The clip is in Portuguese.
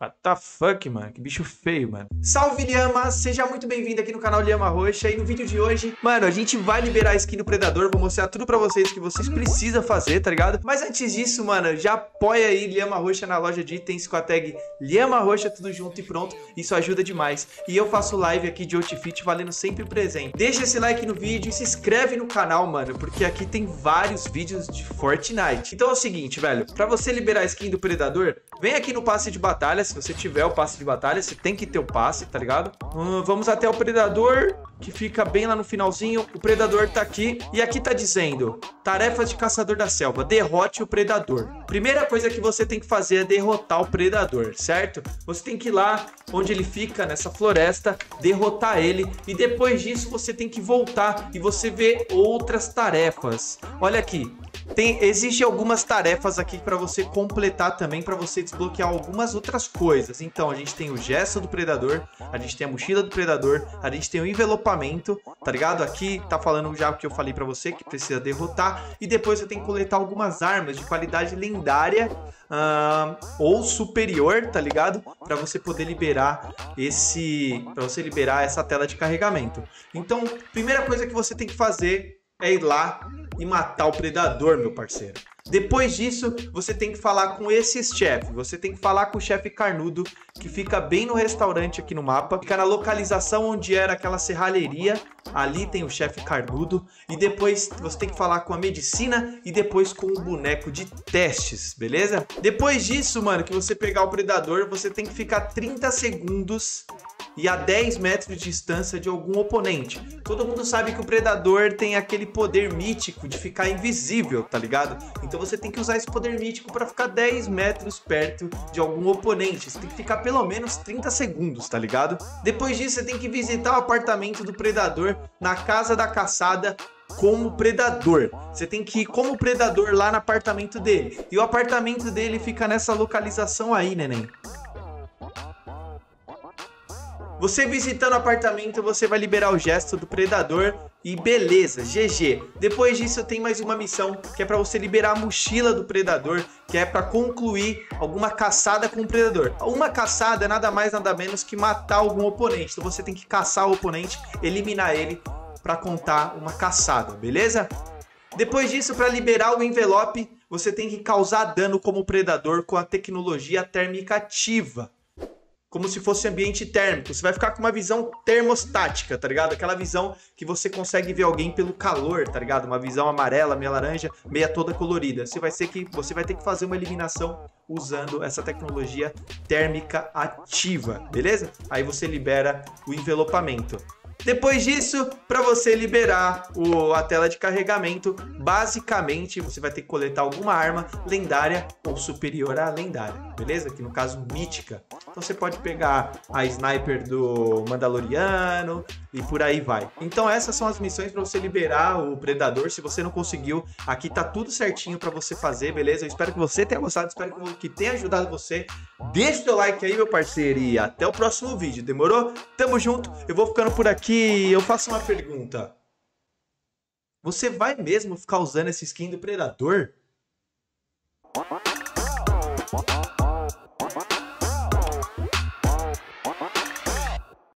What the fuck, mano? Que bicho feio, mano. Salve, Lhama! Seja muito bem-vindo aqui no canal Lhama Roxa. E no vídeo de hoje, mano, a gente vai liberar a skin do Predador. Vou mostrar tudo pra vocês que vocês precisam fazer, tá ligado? Mas antes disso, mano, já apoia aí Lhama Roxa na loja de itens com a tag Lhama Roxa, tudo junto e pronto. Isso ajuda demais. E eu faço live aqui de outfit valendo sempre presente. Deixa esse like no vídeo e se inscreve no canal, mano, porque aqui tem vários vídeos de Fortnite. Então é o seguinte, velho, pra você liberar a skin do Predador, vem aqui no passe de batalha. Se você tiver o passe de batalha, você tem que ter o passe, tá ligado? Vamos até o Predador, que fica bem lá no finalzinho. O Predador tá aqui. E aqui tá dizendo: tarefas de caçador da selva, derrote o Predador. Primeira coisa que você tem que fazer é derrotar o Predador, certo? Você tem que ir lá onde ele fica, nessa floresta, derrotar ele. E depois disso você tem que voltar e você vê outras tarefas. Olha aqui. Existe algumas tarefas aqui para você completar também, para você desbloquear algumas outras coisas. Então a gente tem o gesto do Predador, a gente tem a mochila do Predador, a gente tem o envelopamento, tá ligado? Aqui tá falando já o que eu falei para você, que precisa derrotar. E depois você tem que coletar algumas armas de qualidade lendária ou superior, tá ligado? Para você poder liberar essa tela de carregamento. Então, primeira coisa que você tem que fazer é ir lá e matar o Predador, meu parceiro. Depois disso, você tem que falar com esse chefe. Você tem que falar com o chefe Carnudo, que fica bem no restaurante aqui no mapa. Fica na localização onde era aquela serralheria. Ali tem o chefe Carnudo. E depois você tem que falar com a medicina e depois com o boneco de testes, beleza? Depois disso, mano, que você pegar o Predador, você tem que ficar 30 segundos e a 10 metros de distância de algum oponente. Todo mundo sabe que o Predador tem aquele poder mítico de ficar invisível, tá ligado? Então você tem que usar esse poder mítico para ficar 10 metros perto de algum oponente. Você tem que ficar pelo menos 30 segundos, tá ligado? Depois disso você tem que visitar o apartamento do Predador na Casa da Caçada como Predador. Você tem que ir como Predador lá no apartamento dele. E o apartamento dele fica nessa localização aí, neném. Você visitando o apartamento, você vai liberar o gesto do Predador e beleza, GG. Depois disso tem mais uma missão que é para você liberar a mochila do Predador, que é para concluir alguma caçada com o Predador. Uma caçada é nada mais nada menos que matar algum oponente. Então você tem que caçar o oponente, eliminar ele para contar uma caçada, beleza? Depois disso, para liberar o envelope, você tem que causar dano como Predador com a tecnologia térmica ativa. Como se fosse ambiente térmico. Você vai ficar com uma visão termostática, tá ligado? Aquela visão que você consegue ver alguém pelo calor, tá ligado? Uma visão amarela, meia laranja, meia toda colorida. Você vai ter que fazer uma eliminação usando essa tecnologia térmica ativa, beleza? Aí você libera o envelopamento. Depois disso, para você liberar a tela de carregamento, basicamente você vai ter que coletar alguma arma lendária ou superior à lendária, beleza? Que no caso, mítica. Então você pode pegar a sniper do Mandaloriano e por aí vai. Então essas são as missões para você liberar o Predador. Se você não conseguiu, aqui tá tudo certinho para você fazer, beleza? Eu espero que você tenha gostado, espero que tenha ajudado você. Deixa o seu like aí, meu parceiro, e até o próximo vídeo, demorou? Tamo junto, eu vou ficando por aqui. Eu faço uma pergunta. Você vai mesmo ficar usando essa skin do Predador?